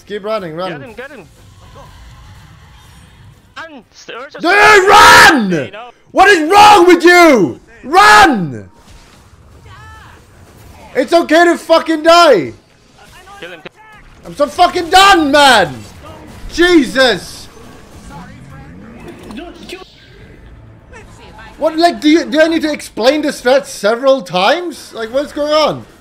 Keep running, run. Get him. Run! Dude, run! What is wrong with you? Run! It's okay to fucking die. Kill him. I'm so fucking done, man. Jesus. What, like, do I need to explain this strat several times? Like, what's going on?